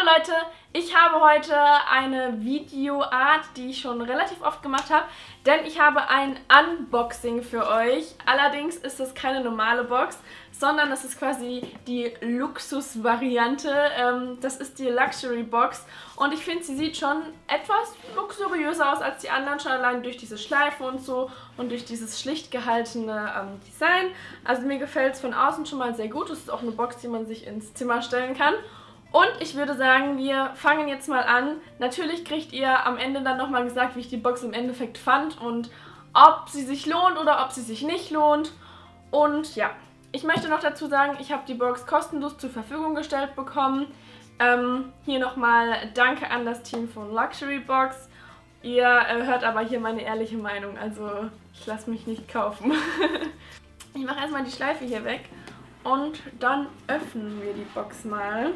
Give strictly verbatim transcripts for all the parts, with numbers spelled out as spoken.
Hallo Leute, ich habe heute eine Videoart, die ich schon relativ oft gemacht habe, denn ich habe ein Unboxing für euch. Allerdings ist es keine normale Box, sondern das ist quasi die Luxus-Variante. Ähm, das ist die Luxury Box und ich finde, sie sieht schon etwas luxuriöser aus als die anderen, schon allein durch diese Schleife und so und durch dieses schlicht gehaltene ähm, Design. Also mir gefällt es von außen schon mal sehr gut. Es ist auch eine Box, die man sich ins Zimmer stellen kann. Und ich würde sagen, wir fangen jetzt mal an. Natürlich kriegt ihr am Ende dann nochmal gesagt, wie ich die Box im Endeffekt fand und ob sie sich lohnt oder ob sie sich nicht lohnt. Und ja, ich möchte noch dazu sagen, ich habe die Box kostenlos zur Verfügung gestellt bekommen. Ähm, hier nochmal Danke an das Team von Luxury Box. Ihr äh, hört aber hier meine ehrliche Meinung, also ich lasse mich nicht kaufen. Ich mache erstmal die Schleife hier weg und dann öffnen wir die Box mal.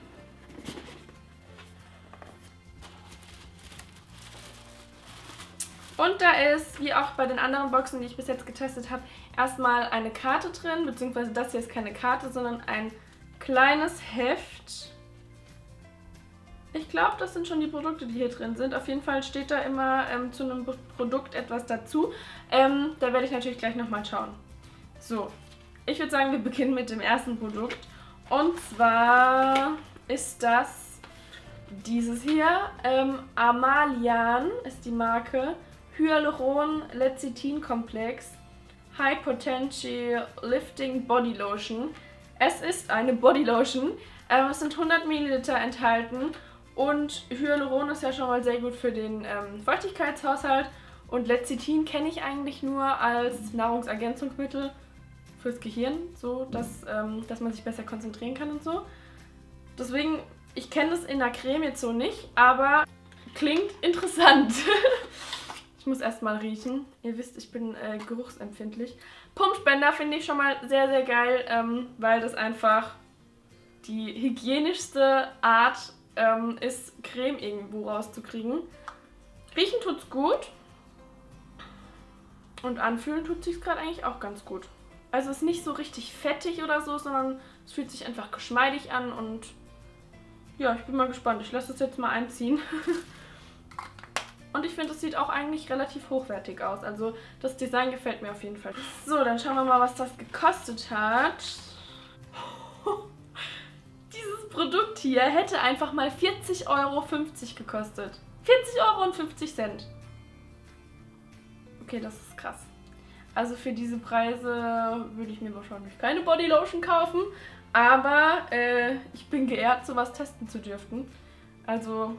Und da ist, wie auch bei den anderen Boxen, die ich bis jetzt getestet habe, erstmal eine Karte drin, beziehungsweise das hier ist keine Karte, sondern ein kleines Heft. Ich glaube, das sind schon die Produkte, die hier drin sind. Auf jeden Fall steht da immer ähm, zu einem Produkt etwas dazu. Ähm, da werde ich natürlich gleich nochmal schauen. So, ich würde sagen, wir beginnen mit dem ersten Produkt. Und zwar ist das dieses hier. Ähm, Amalian ist die Marke. Hyaluron-Lecithin-Komplex High Potential Lifting Body Lotion. Es ist eine Body Lotion. Ähm, es sind hundert Milliliter enthalten und Hyaluron ist ja schon mal sehr gut für den ähm, Feuchtigkeitshaushalt und Lecithin kenne ich eigentlich nur als Nahrungsergänzungsmittel fürs Gehirn, so dass, ähm, dass man sich besser konzentrieren kann und so. Deswegen, ich kenne das in der Creme jetzt so nicht, aber klingt interessant. Ich muss erstmal riechen. Ihr wisst, ich bin äh, geruchsempfindlich. Pumpspender finde ich schon mal sehr, sehr geil, ähm, weil das einfach die hygienischste Art ähm, ist, Creme irgendwo rauszukriegen. Riechen tut's gut. Und anfühlen tut sich's gerade eigentlich auch ganz gut. Also es ist nicht so richtig fettig oder so, sondern es fühlt sich einfach geschmeidig an und ja, ich bin mal gespannt. Ich lasse es jetzt mal einziehen. Und ich finde, es sieht auch eigentlich relativ hochwertig aus. Also das Design gefällt mir auf jeden Fall. So, dann schauen wir mal, was das gekostet hat. Dieses Produkt hier hätte einfach mal vierzig Euro fünfzig gekostet. vierzig Euro und fünfzig Cent. Okay, das ist krass. Also für diese Preise würde ich mir wahrscheinlich keine Bodylotion kaufen. Aber äh, ich bin geehrt, sowas testen zu dürfen. Also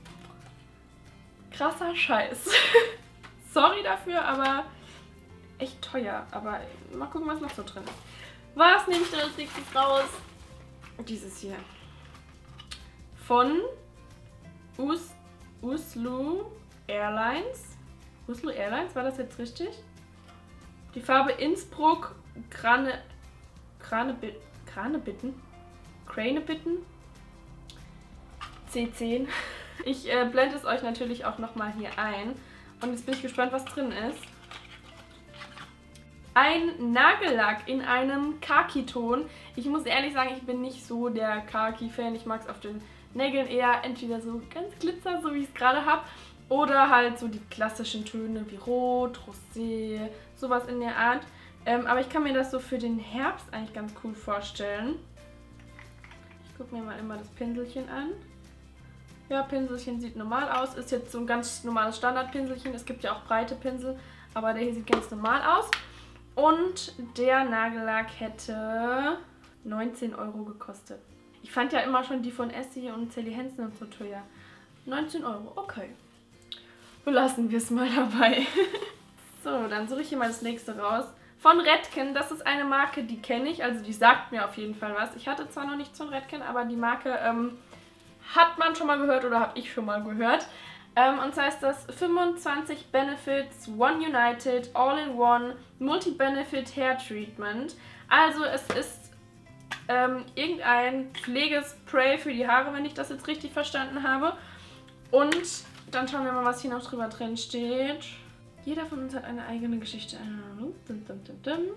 krasser Scheiß. Sorry dafür, aber echt teuer. Aber mal gucken, was noch so drin ist. Was nehme ich denn als nächstes raus? Dieses hier. Von Us Uslu Airlines. Uslu Airlines, war das jetzt richtig? Die Farbe Innsbruck Grane Grane Granebitten. Cranebitten. C zehn. Ich äh, blende es euch natürlich auch nochmal hier ein. Und jetzt bin ich gespannt, was drin ist. Ein Nagellack in einem Khaki-Ton. Ich muss ehrlich sagen, ich bin nicht so der Khaki-Fan. Ich mag es auf den Nägeln eher entweder so ganz glitzer, so wie ich es gerade habe. Oder halt so die klassischen Töne wie Rot, Rosé, sowas in der Art. Ähm, aber ich kann mir das so für den Herbst eigentlich ganz cool vorstellen. Ich gucke mir mal immer das Pinselchen an. Ja, Pinselchen sieht normal aus. Ist jetzt so ein ganz normales Standardpinselchen. Es gibt ja auch breite Pinsel, aber der hier sieht ganz normal aus. Und der Nagellack hätte neunzehn Euro gekostet. Ich fand ja immer schon die von Essie und Sally Hansen und so teuer. neunzehn Euro, okay. Belassen wir es mal dabei. So, dann suche ich hier mal das nächste raus. Von Redken, das ist eine Marke, die kenne ich. Also die sagt mir auf jeden Fall was. Ich hatte zwar noch nichts von Redken, aber die Marke ähm, hat man schon mal gehört oder habe ich schon mal gehört. Ähm, und zwar ist das fünfundzwanzig Benefits One United All-in-One Multi-Benefit Hair Treatment. Also es ist ähm, irgendein Pflegespray für die Haare, wenn ich das jetzt richtig verstanden habe. Und dann schauen wir mal, was hier noch drüber drin steht. Jeder von uns hat eine eigene Geschichte.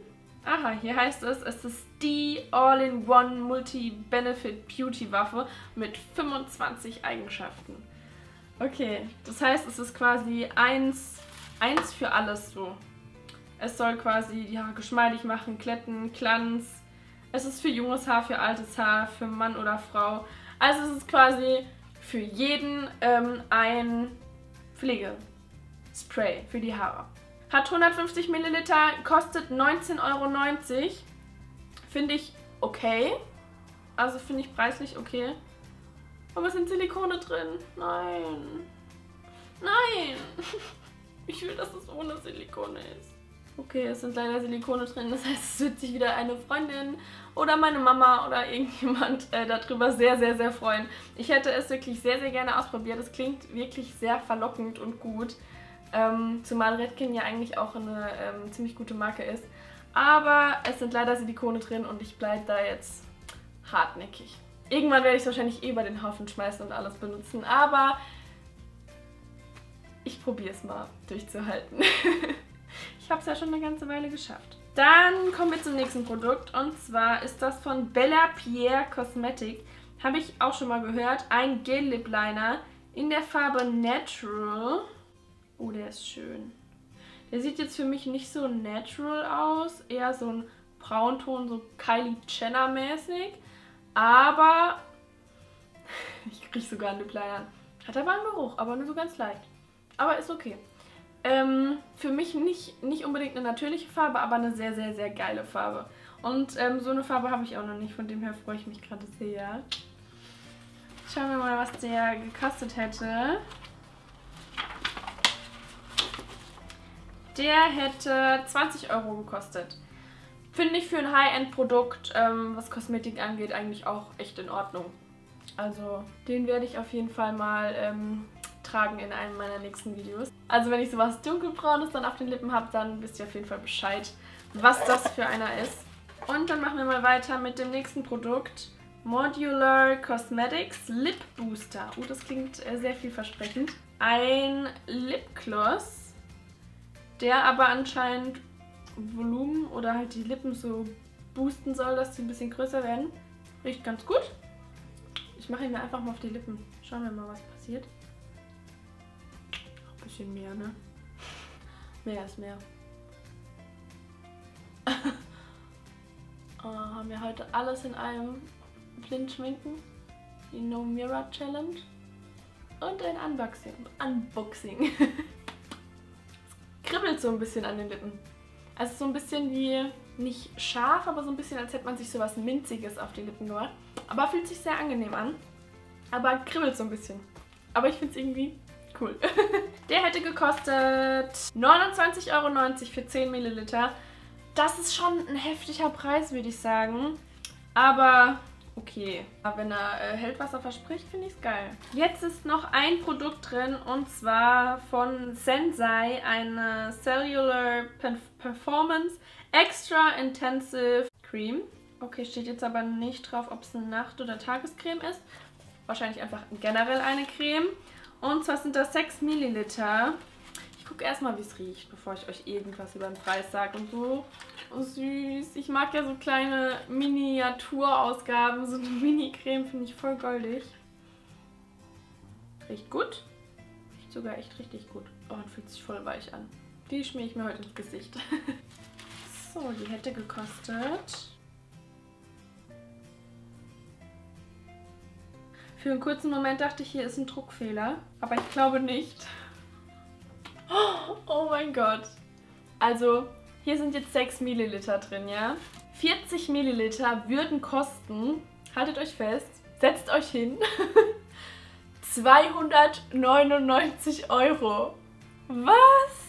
Aha, hier heißt es, es ist die All-in-One Multi-Benefit Beauty Waffe mit fünfundzwanzig Eigenschaften. Okay, das heißt, es ist quasi eins, eins für alles so. Es soll quasi die Haare geschmeidig machen, glätten, Glanz. Es ist für junges Haar, für altes Haar, für Mann oder Frau. Also es ist quasi für jeden ähm, ein Pflegespray für die Haare. Hat hundertfünfzig Milliliter, kostet neunzehn Euro neunzig. Finde ich okay. Also finde ich preislich okay. Aber es sind Silikone drin. Nein. Nein. Ich will, dass es ohne Silikone ist. Okay, es sind leider Silikone drin. Das heißt, es wird sich wieder eine Freundin oder meine Mama oder irgendjemand äh, darüber sehr, sehr, sehr freuen. Ich hätte es wirklich sehr, sehr gerne ausprobiert. Es klingt wirklich sehr verlockend und gut. Ähm, zumal Redken ja eigentlich auch eine ähm, ziemlich gute Marke ist. Aber es sind leider Silikone drin und ich bleibe da jetzt hartnäckig. Irgendwann werde ich es wahrscheinlich eh über den Haufen schmeißen und alles benutzen. Aber ich probiere es mal durchzuhalten. Ich habe es ja schon eine ganze Weile geschafft. Dann kommen wir zum nächsten Produkt und zwar ist das von Bella Pierre Cosmetic. Habe ich auch schon mal gehört. Ein Gel Lip Liner in der Farbe Natural. Oh, der ist schön. Der sieht jetzt für mich nicht so natural aus. Eher so ein Braunton, so Kylie Jenner mäßig. Aber ich rieche sogar einen Lip Liner. Hat aber einen Geruch, aber nur so ganz leicht. Aber ist okay. Ähm, für mich nicht, nicht unbedingt eine natürliche Farbe, aber eine sehr, sehr, sehr geile Farbe. Und ähm, so eine Farbe habe ich auch noch nicht, von dem her freue ich mich gerade sehr. Schauen wir mal, was der gekostet hätte. Der hätte zwanzig Euro gekostet. Finde ich für ein High-End-Produkt, ähm, was Kosmetik angeht, eigentlich auch echt in Ordnung. Also den werde ich auf jeden Fall mal ähm, tragen in einem meiner nächsten Videos. Also wenn ich sowas dunkelbraunes dann auf den Lippen habe, dann wisst ihr auf jeden Fall Bescheid, was das für einer ist. Und dann machen wir mal weiter mit dem nächsten Produkt. Modular Cosmetics Lip Booster. Oh, das klingt äh, sehr vielversprechend. Ein Lipgloss, der aber anscheinend Volumen oder halt die Lippen so boosten soll, dass sie ein bisschen größer werden. Riecht ganz gut. Ich mache ihn mir einfach mal auf die Lippen. Schauen wir mal, was passiert. Ein bisschen mehr, ne? Mehr ist mehr. oh, haben wir heute alles in einem blind schminken. Die No Mirror Challenge. Und ein Unboxing. Unboxing. Es kribbelt so ein bisschen an den Lippen. Also so ein bisschen wie, nicht scharf, aber so ein bisschen, als hätte man sich so was Minziges auf die Lippen gemacht. Aber fühlt sich sehr angenehm an. Aber kribbelt so ein bisschen. Aber ich finde es irgendwie cool. Der hätte gekostet neunundzwanzig Euro neunzig für zehn Milliliter. Das ist schon ein heftiger Preis, würde ich sagen. Aber okay. Aber wenn er äh, hält, was er verspricht, finde ich es geil. Jetzt ist noch ein Produkt drin und zwar von Sensai, eine Cellular Performance Extra Intensive Cream. Okay, steht jetzt aber nicht drauf, ob es eine Nacht- oder Tagescreme ist. Wahrscheinlich einfach generell eine Creme. Und zwar sind das sechs Milliliter. Ich gucke erstmal, wie es riecht, bevor ich euch irgendwas über den Preis sage und so. Oh, süß. Ich mag ja so kleine Miniaturausgaben. So eine Mini-Creme finde ich voll goldig. Riecht gut. Riecht sogar echt richtig gut. Oh, und fühlt sich voll weich an. Die schmiere ich mir heute ins Gesicht. So, die hätte gekostet. Für einen kurzen Moment dachte ich, hier ist ein Druckfehler. Aber ich glaube nicht. Oh mein Gott. Also, hier sind jetzt sechs Milliliter drin, ja? vierzig Milliliter würden kosten, haltet euch fest, setzt euch hin, zweihundertneunundneunzig Euro. Was?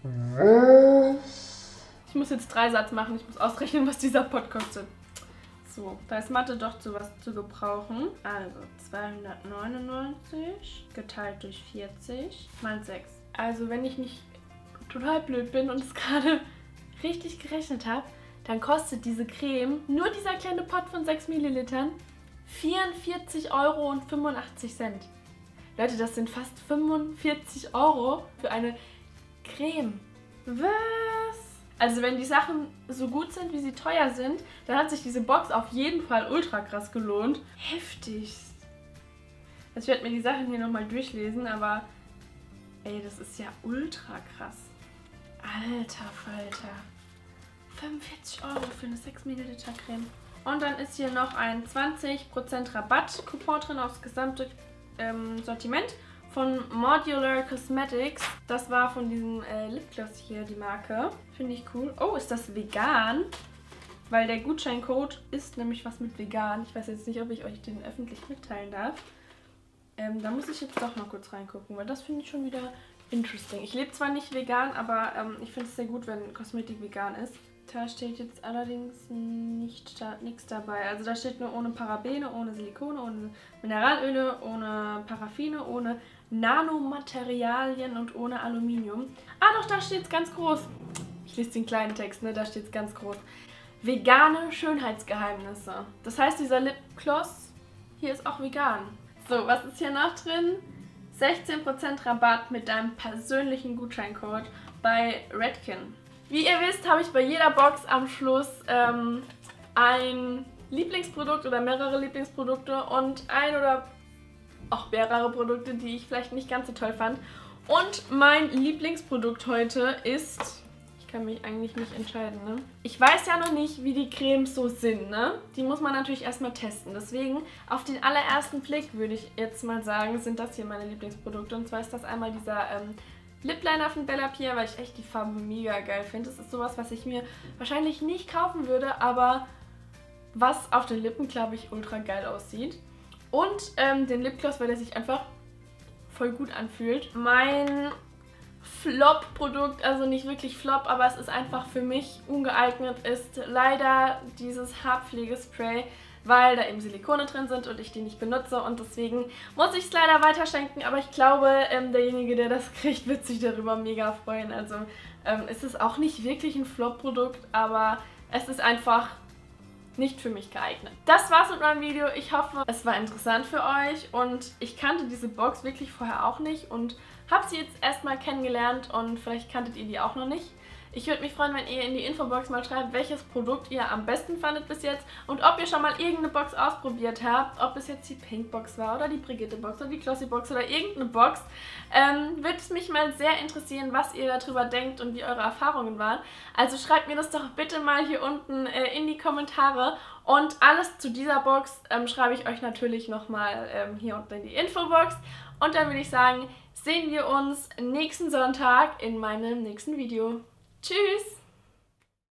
Was? Ich muss jetzt drei Satz machen, ich muss ausrechnen, was dieser Pot kostet. So, da ist Mathe doch zu was zu gebrauchen. Also zweihundertneunundneunzig geteilt durch vierzig mal sechs. Also wenn ich nicht total blöd bin und es gerade richtig gerechnet habe, dann kostet diese Creme, nur dieser kleine Pot von sechs Millilitern, vierundvierzig Euro und fünfundachtzig Cent. Leute, das sind fast fünfundvierzig Euro für eine Creme. Was? Also wenn die Sachen so gut sind, wie sie teuer sind, dann hat sich diese Box auf jeden Fall ultra krass gelohnt. Heftig. Also ich werde mir die Sachen hier nochmal durchlesen, aber ey, das ist ja ultra krass. Alter Falter. fünfundvierzig Euro für eine sechs Milliliter Creme. Und dann ist hier noch ein zwanzig Prozent Rabatt-Coupon drin aufs gesamte ähm, Sortiment von Modular Cosmetics. Das war von diesem äh, Lipgloss hier, die Marke. Finde ich cool. Oh, ist das vegan? Weil der Gutscheincode ist nämlich was mit vegan. Ich weiß jetzt nicht, ob ich euch den öffentlich mitteilen darf. Ähm, da muss ich jetzt doch noch kurz reingucken, weil das finde ich schon wieder interesting. Ich lebe zwar nicht vegan, aber ähm, ich finde es sehr gut, wenn Kosmetik vegan ist. Da steht jetzt allerdings nicht da, nichts dabei. Also da steht nur ohne Parabene, ohne Silikone, ohne Mineralöle, ohne Paraffine, ohne Nanomaterialien und ohne Aluminium. Ah doch, da steht es ganz groß. Ich lese den kleinen Text, ne? Da steht es ganz groß. Vegane Schönheitsgeheimnisse. Das heißt, dieser Lipgloss hier ist auch vegan. So, was ist hier noch drin? sechzehn Prozent Rabatt mit deinem persönlichen Gutscheincode bei Redken. Wie ihr wisst, habe ich bei jeder Box am Schluss ähm, ein Lieblingsprodukt oder mehrere Lieblingsprodukte und ein oder auch mehrere Produkte, die ich vielleicht nicht ganz so toll fand. Und mein Lieblingsprodukt heute ist... Ich kann mich eigentlich nicht entscheiden, ne? Ich weiß ja noch nicht, wie die Cremes so sind, ne? Die muss man natürlich erstmal testen. Deswegen, auf den allerersten Blick würde ich jetzt mal sagen, sind das hier meine Lieblingsprodukte. Und zwar ist das einmal dieser ähm, Lip Liner von Bella Pierre, weil ich echt die Farbe mega geil finde. Das ist sowas, was ich mir wahrscheinlich nicht kaufen würde, aber was auf den Lippen, glaube ich, ultra geil aussieht. Und ähm, den Lipgloss, weil der sich einfach voll gut anfühlt. Mein Flop-Produkt, also nicht wirklich Flop, aber es ist einfach für mich ungeeignet, ist leider dieses Haarpflegespray, weil da eben Silikone drin sind und ich die nicht benutze und deswegen muss ich es leider weiterschenken, aber ich glaube, ähm, derjenige, der das kriegt, wird sich darüber mega freuen. Also ähm, es ist auch nicht wirklich ein Flop-Produkt, aber es ist einfach nicht für mich geeignet. Das war's mit meinem Video. Ich hoffe, es war interessant für euch und ich kannte diese Box wirklich vorher auch nicht und habe sie jetzt erstmal kennengelernt und vielleicht kanntet ihr die auch noch nicht. Ich würde mich freuen, wenn ihr in die Infobox mal schreibt, welches Produkt ihr am besten fandet bis jetzt und ob ihr schon mal irgendeine Box ausprobiert habt, ob es jetzt die Pink-Box war oder die Brigitte-Box oder die Glossy-Box oder irgendeine Box. Ähm, würde es mich mal sehr interessieren, was ihr darüber denkt und wie eure Erfahrungen waren. Also schreibt mir das doch bitte mal hier unten äh, in die Kommentare und alles zu dieser Box ähm, schreibe ich euch natürlich nochmal ähm, hier unten in die Infobox. Und dann würde ich sagen, sehen wir uns nächsten Sonntag in meinem nächsten Video. Tschüss!